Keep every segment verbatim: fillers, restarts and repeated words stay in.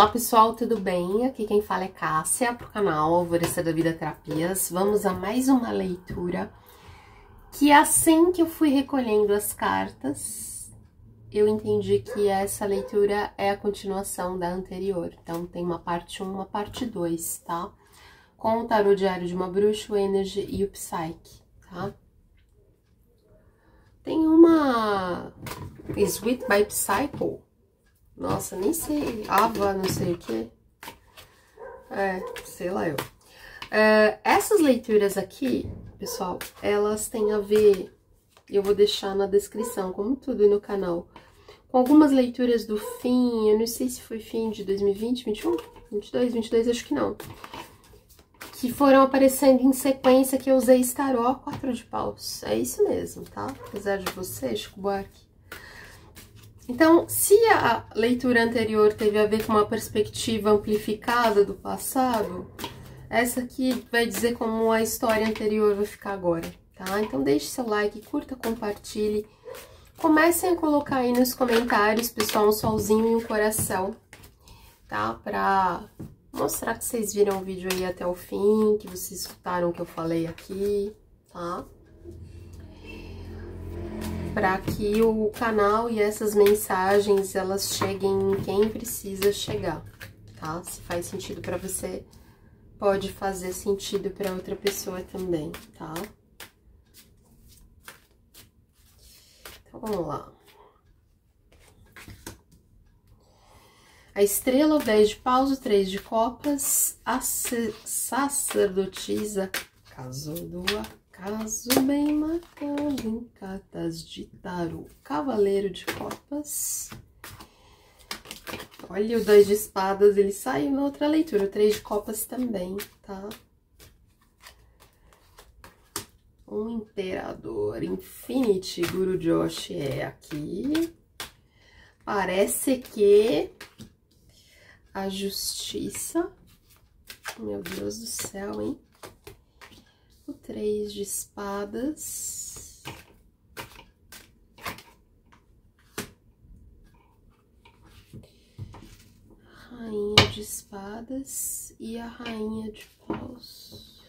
Olá pessoal, tudo bem? Aqui quem fala é Cássia, pro canal Alvorecer da Vida Terapias. Vamos a mais uma leitura, que assim que eu fui recolhendo as cartas, eu entendi que essa leitura é a continuação da anterior. Então tem uma parte um, uma parte dois, tá? Com o Tarô Diário de uma Bruxa, o Energy e o Psyche, tá? Tem uma Sweet by Psycho. Nossa, nem sei, Ava, não sei o que. É, sei lá eu. É, essas leituras aqui, pessoal, elas têm a ver, eu vou deixar na descrição, como tudo no canal, com algumas leituras do fim, eu não sei se foi fim de dois mil e vinte, vinte e um, vinte e dois, vinte e dois, acho que não. Que foram aparecendo em sequência que eu usei tarô, quatro de paus. É isso mesmo, tá? Apesar de você, Chico Buarque. Então, se a leitura anterior teve a ver com uma perspectiva amplificada do passado, essa aqui vai dizer como a história anterior vai ficar agora, tá? Então, deixe seu like, curta, compartilhe. Comecem a colocar aí nos comentários, pessoal, um solzinho e um coração, tá? Pra mostrar que vocês viram o vídeo aí até o fim, que vocês escutaram o que eu falei aqui, tá? Para que o canal e essas mensagens, elas cheguem em quem precisa chegar, tá? Se faz sentido para você, pode fazer sentido para outra pessoa também, tá? Então, vamos lá. A estrela, o dez de paus, o três de copas, a sacerdotisa, casou do acaso bem marcado em cartas de tarô, cavaleiro de copas. Olha, o dois de espadas, ele saiu na outra leitura, o três de copas também, tá? Um imperador, Infinity, Guru Josh é aqui. Parece que a justiça, meu Deus do céu, hein? O três de espadas. Rainha de espadas e a rainha de paus.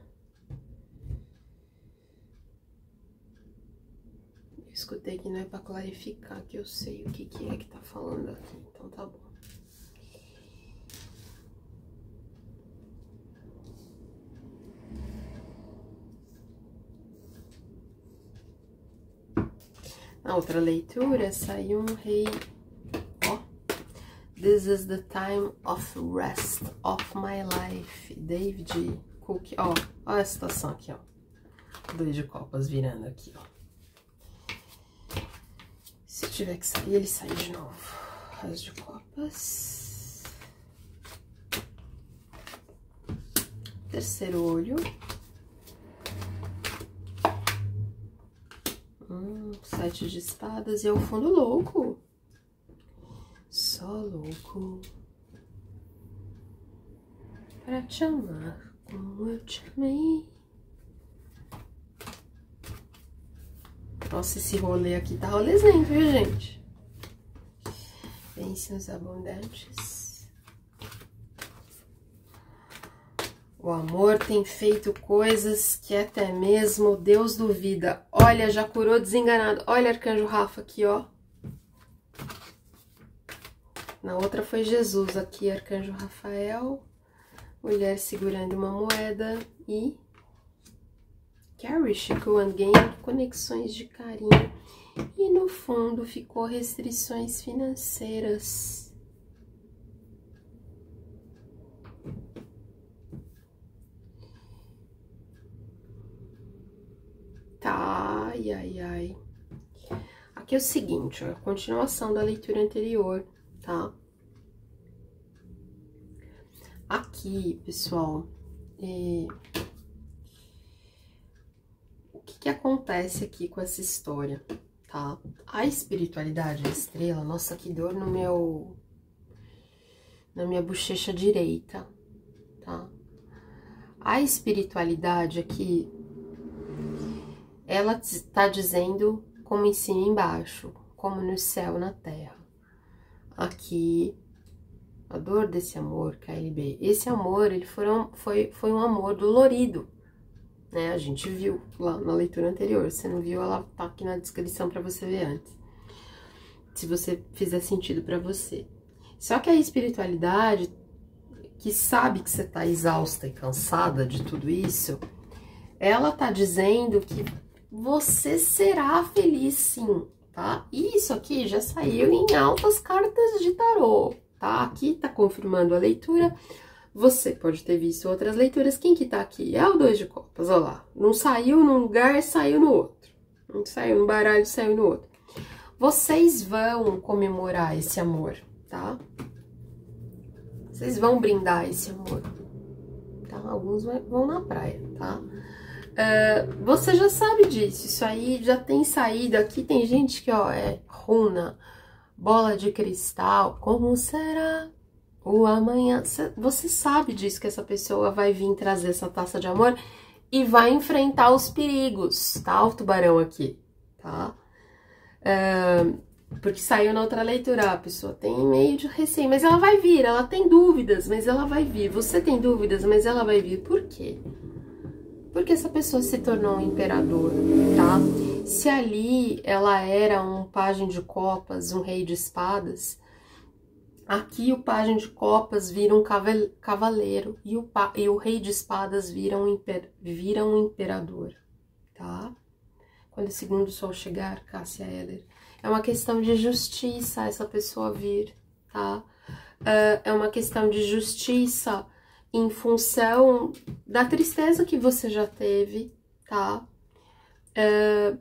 Eu escutei que não é para clarificar, que eu sei o que, que é que tá falando aqui, então tá bom. Na outra leitura, saiu um rei, ó, This is the time of rest of my life, David Cook, ó, ó a situação aqui, ó, dois de copas virando aqui, ó. Se tiver que sair, ele sai de novo, as de copas, terceiro olho. Hum, sete de espadas e é o fundo louco. Só louco pra te amar como eu te amei. Nossa, esse rolê aqui tá rolezento, viu, gente? Bênçãos abundantes. O amor tem feito coisas que até mesmo Deus duvida. Olha, já curou desenganado. Olha, Arcanjo Rafa aqui, ó. Na outra foi Jesus, aqui, Arcanjo Rafael. Mulher segurando uma moeda. E Carrie, Chico and Game, conexões de carinho. E no fundo ficou restrições financeiras. Tá, ai, ai, ai. Aqui é o seguinte, ó, a continuação da leitura anterior, tá? Aqui, pessoal, é... o que que acontece aqui com essa história, tá? A espiritualidade, a estrela, nossa, que dor no meu... na minha bochecha direita, tá? A espiritualidade aqui, ela está dizendo como em cima e embaixo, como no céu, na terra. Aqui, a dor desse amor, K L B. Esse amor, ele foi um, foi, foi um amor dolorido, né? A gente viu lá na leitura anterior. Se não viu, ela tá aqui na descrição para você ver antes. Se você fizer sentido para você. Só que a espiritualidade, que sabe que você tá exausta e cansada de tudo isso, ela tá dizendo que você será feliz sim, tá? E isso aqui já saiu em altas cartas de tarô, tá? Aqui tá confirmando a leitura. Você pode ter visto outras leituras. Quem que tá aqui? É o dois de copas, olha lá. Não saiu num lugar, saiu no outro. Não saiu no baralho, saiu no outro. Vocês vão comemorar esse amor, tá? Vocês vão brindar esse amor, tá? Alguns vão na praia, tá? Uh, você já sabe disso, isso aí já tem saído. Aqui tem gente que, ó, é runa, bola de cristal, como será o amanhã? Você sabe disso, que essa pessoa vai vir trazer essa taça de amor e vai enfrentar os perigos, tá? O tubarão aqui, tá? Uh, porque saiu na outra leitura, a pessoa tem meio de receio, mas ela vai vir, ela tem dúvidas, mas ela vai vir. Você tem dúvidas, mas ela vai vir. Por quê? Porque essa pessoa se tornou um imperador, tá? Se ali ela era um pajem de copas, um rei de espadas, aqui o pajem de copas vira um cavaleiro e o, e o rei de espadas vira um, imper, vira um imperador, tá? Quando o segundo sol chegar, Cássia Eller, é uma questão de justiça essa pessoa vir, tá? Uh, é uma questão de justiça em função da tristeza que você já teve, tá? Uh,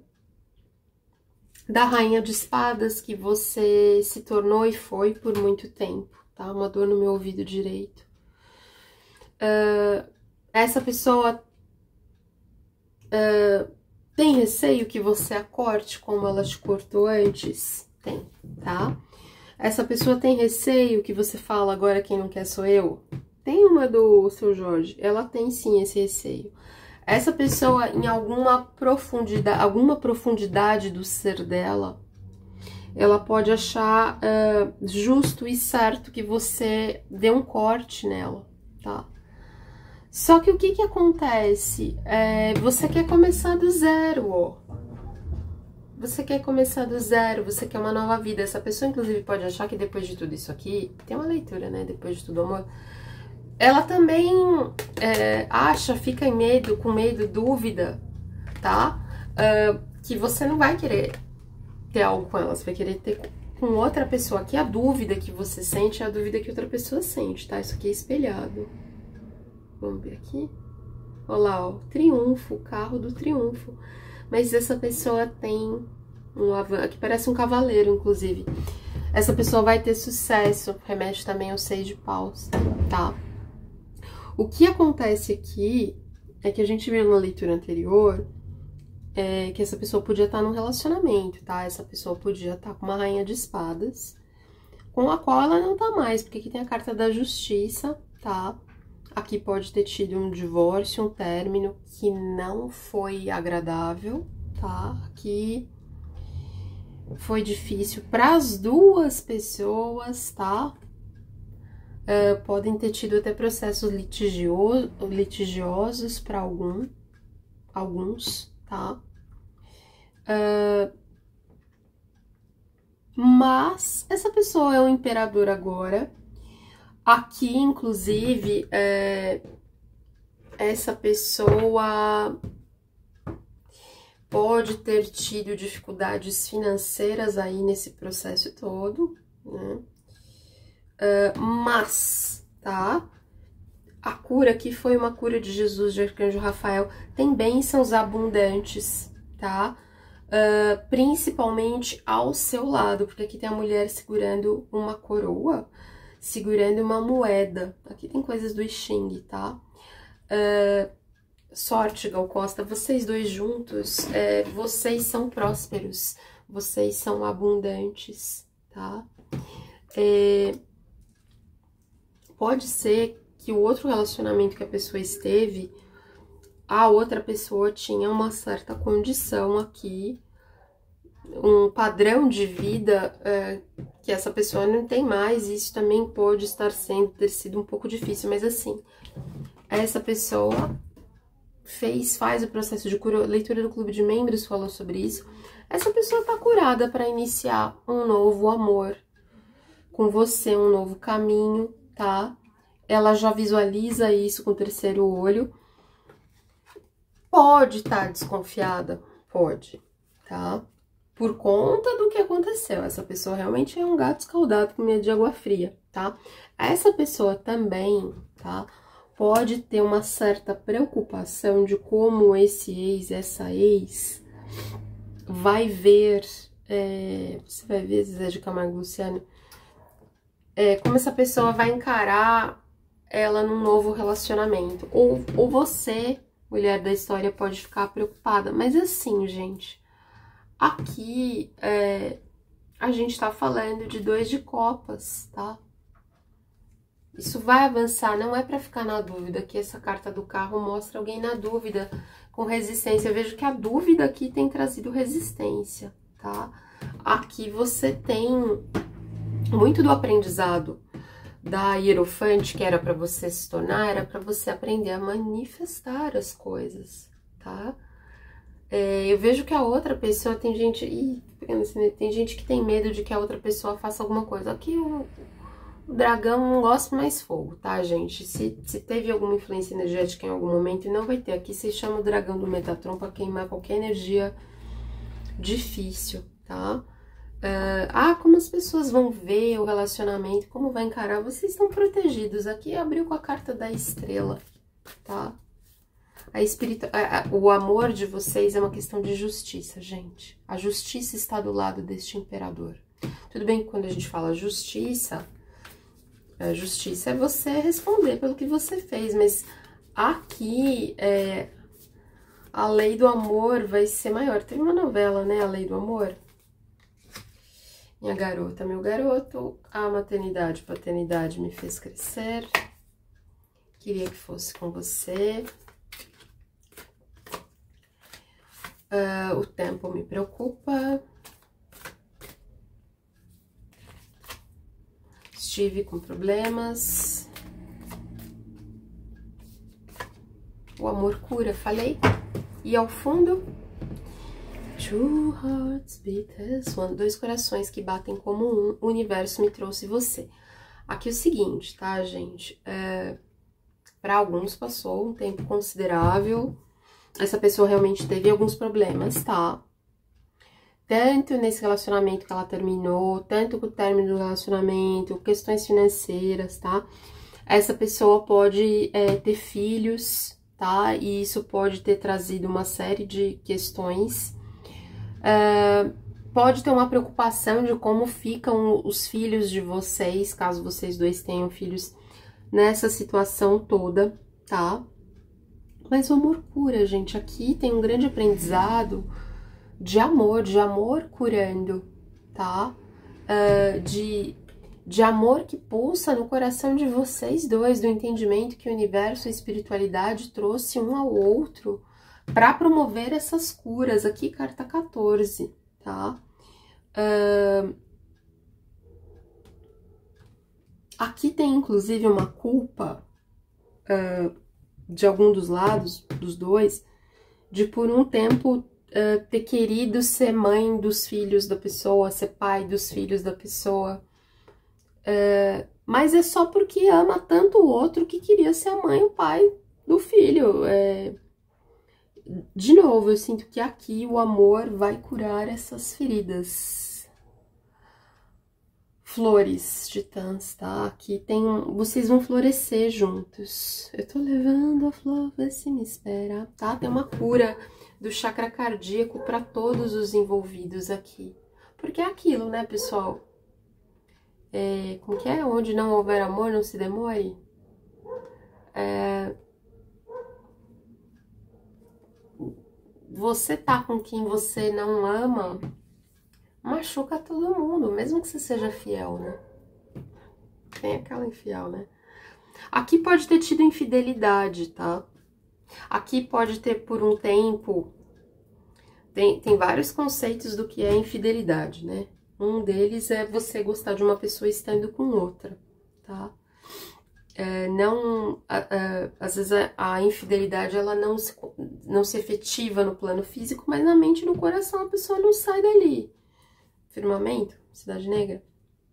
da rainha de espadas que você se tornou e foi por muito tempo, tá? Uma dor no meu ouvido direito. Uh, essa pessoa uh, tem receio que você a corte como ela te cortou antes? Tem, tá? Essa pessoa tem receio que você fala agora quem não quer sou eu? Tem uma do seu Jorge, ela tem sim esse receio. Essa pessoa, em alguma profundidade, alguma profundidade do ser dela, ela pode achar uh, justo e certo que você dê um corte nela, tá? Só que o que que acontece? É, você quer começar do zero, ó. Você quer começar do zero, você quer uma nova vida. Essa pessoa, inclusive, pode achar que depois de tudo isso aqui, tem uma leitura, né? Depois de tudo, amor. Ela também é, acha, fica em medo, com medo, dúvida, tá? Uh, que você não vai querer ter algo com ela, você vai querer ter com outra pessoa. Aqui a dúvida que você sente é a dúvida que outra pessoa sente, tá? Isso aqui é espelhado. Vamos ver aqui. Olha lá, ó, triunfo, o carro do triunfo. Mas essa pessoa tem um avanço, aqui parece um cavaleiro, inclusive. Essa pessoa vai ter sucesso, remete também ao seis de paus, tá? O que acontece aqui é que a gente viu na leitura anterior é, que essa pessoa podia estar num relacionamento, tá? Essa pessoa podia estar com uma rainha de espadas, com a qual ela não tá mais, porque aqui tem a carta da justiça, tá? Aqui pode ter tido um divórcio, um término que não foi agradável, tá? Aqui foi difícil para as duas pessoas, tá? Uh, podem ter tido até processos litigio litigiosos para algum, alguns, tá? Uh, mas essa pessoa é um imperador agora. Aqui, inclusive, é, essa pessoa pode ter tido dificuldades financeiras aí nesse processo todo, né? Uh, mas, tá? A cura aqui foi uma cura de Jesus, de Arcanjo Rafael. Tem bênçãos abundantes, tá? Uh, principalmente ao seu lado, porque aqui tem a mulher segurando uma coroa, segurando uma moeda. Aqui tem coisas do I Ching, tá? Uh, sorte, Gal Costa, vocês dois juntos, é, vocês são prósperos, vocês são abundantes, tá? É, pode ser que o outro relacionamento que a pessoa esteve, a outra pessoa tinha uma certa condição aqui, um padrão de vida é, que essa pessoa não tem mais, e isso também pode estar sendo, ter sido um pouco difícil, mas assim, essa pessoa fez, faz o processo de cura, leitura do clube de membros falou sobre isso, essa pessoa tá curada para iniciar um novo amor com você, um novo caminho, tá? Ela já visualiza isso com o terceiro olho, pode estar tá desconfiada, pode, tá? Por conta do que aconteceu. Essa pessoa realmente é um gato escaldado com medo de água fria, tá? Essa pessoa também, tá? Pode ter uma certa preocupação de como esse ex, essa ex, vai ver... É, você vai ver, Zé de Camargo e Luciano, é, como essa pessoa vai encarar ela num novo relacionamento. Ou, ou você, mulher da história, pode ficar preocupada. Mas assim, gente... Aqui, é, a gente tá falando de dois de copas, tá? Isso vai avançar, não é pra ficar na dúvida, que essa carta do carro mostra alguém na dúvida, com resistência. Eu vejo que a dúvida aqui tem trazido resistência, tá? Aqui você tem muito do aprendizado da Hierofante, que era pra você se tornar, era pra você aprender a manifestar as coisas, tá? É, eu vejo que a outra pessoa, tem gente, ih, tem gente que tem medo de que a outra pessoa faça alguma coisa. Aqui o, o dragão não gosta mais fogo, tá, gente? Se, se teve alguma influência energética em algum momento, não vai ter. Aqui se chama o dragão do Metatron pra queimar qualquer energia difícil, tá? Uh, ah, como as pessoas vão ver o relacionamento, como vai encarar, vocês estão protegidos. Aqui abriu com a carta da estrela, tá? A espiritu... O amor de vocês é uma questão de justiça, gente. A justiça está do lado deste imperador. Tudo bem que quando a gente fala justiça, a justiça é você responder pelo que você fez, mas aqui é, a lei do amor vai ser maior. Tem uma novela, né? A Lei do Amor. Minha garota, meu garoto, a maternidade, paternidade me fez crescer. Queria que fosse com você. Uh, o tempo me preocupa. Estive com problemas. O amor cura, falei. E ao fundo, two hearts beat as one. Dois corações que batem como um. O universo me trouxe você. Aqui é o seguinte, tá, gente? É, para alguns passou um tempo considerável. Essa pessoa realmente teve alguns problemas, tá? Tanto nesse relacionamento que ela terminou, tanto com o término do relacionamento, questões financeiras, tá? Essa pessoa pode é, ter filhos, tá? E isso pode ter trazido uma série de questões. É, pode ter uma preocupação de como ficam os filhos de vocês, caso vocês dois tenham filhos nessa situação toda, tá? Mas o amor cura, gente. Aqui tem um grande aprendizado de amor, de amor curando, tá? Uh, de, de amor que pulsa no coração de vocês dois, do entendimento que o universo e a espiritualidade trouxe um ao outro para promover essas curas. Aqui, carta quatorze, tá? Uh, aqui tem, inclusive, uma culpa... Uh, de algum dos lados, dos dois, de por um tempo uh, ter querido ser mãe dos filhos da pessoa, ser pai dos filhos da pessoa, uh, mas é só porque ama tanto o outro que queria ser a mãe e o pai do filho. É... De novo, eu sinto que aqui o amor vai curar essas feridas. Flores, titãs, tá? Aqui tem... Vocês vão florescer juntos. Eu tô levando a flor, vê se me espera, tá? Tem uma cura do chakra cardíaco para todos os envolvidos aqui. Porque é aquilo, né, pessoal? É, como que é? Onde não houver amor, não se demore. É... Você tá com quem você não ama... machuca todo mundo, mesmo que você seja fiel, né? Tem aquela infiel, né? Aqui pode ter tido infidelidade, tá? Aqui pode ter, por um tempo, tem, tem vários conceitos do que é infidelidade, né? Um deles é você gostar de uma pessoa estando com outra, tá? É, não, a, a, às vezes a, a infidelidade, ela não se, não se efetiva no plano físico, mas na mente e no coração a pessoa não sai dali. Firmamento, Cidade Negra.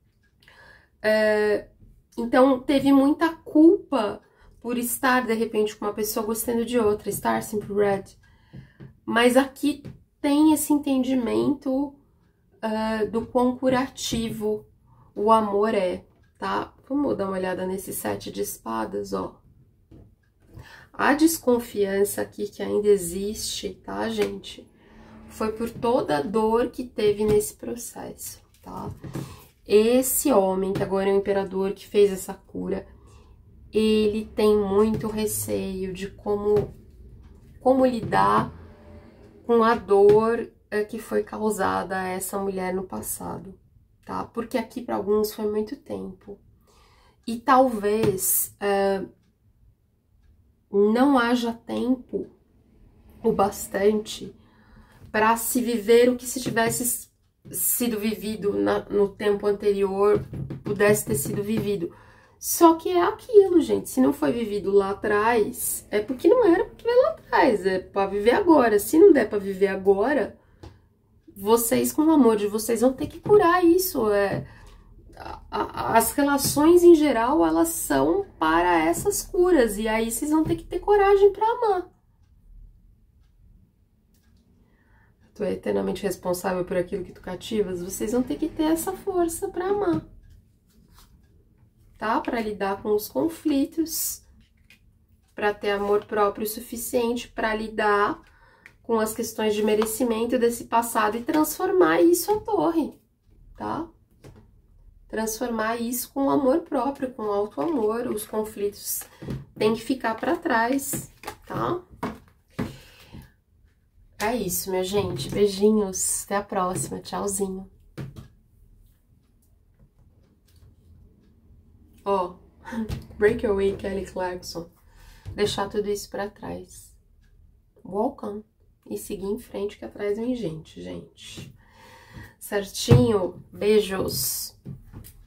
É, então, teve muita culpa por estar, de repente, com uma pessoa gostando de outra, estar sempre red. Mas aqui tem esse entendimento uh, do quão curativo o amor é, tá? Vamos dar uma olhada nesse sete de espadas, ó. A desconfiança aqui que ainda existe, tá, gente? Foi por toda a dor que teve nesse processo, tá? Esse homem, que agora é o imperador, que fez essa cura, ele tem muito receio de como, como lidar com a dor é, que foi causada a essa mulher no passado, tá? Porque aqui para alguns foi muito tempo. E talvez é, não haja tempo o bastante para se viver o que se tivesse sido vivido na, no tempo anterior, pudesse ter sido vivido. Só que é aquilo, gente, se não foi vivido lá atrás, é porque não era porque veio lá atrás, é para viver agora. Se não der para viver agora, vocês, com o amor de vocês, vão ter que curar isso. É, a, a, as relações em geral, elas são para essas curas, e aí vocês vão ter que ter coragem para amar. Tu é eternamente responsável por aquilo que tu cativas, vocês vão ter que ter essa força para amar, tá? Para lidar com os conflitos, para ter amor próprio suficiente para lidar com as questões de merecimento desse passado e transformar isso à torre, tá? Transformar isso com amor próprio, com alto amor. Os conflitos têm que ficar para trás, tá? É isso, minha gente. Beijinhos. Até a próxima. Tchauzinho. Ó, oh, Breakaway, Kelly Clarkson. Deixar tudo isso pra trás. Walk on. E seguir em frente, que atrás vem gente, gente. Certinho? Beijos.